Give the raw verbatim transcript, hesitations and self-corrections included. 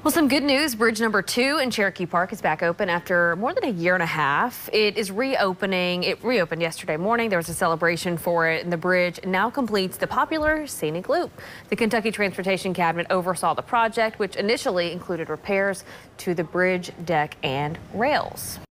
Well, some good news. Bridge number two in Cherokee Park is back open after more than a year and a half. It is reopening. It reopened yesterday morning. There was a celebration for it, and the bridge now completes the popular Scenic Loop. The Kentucky Transportation Cabinet oversaw the project, which initially included repairs to the bridge deck and rails.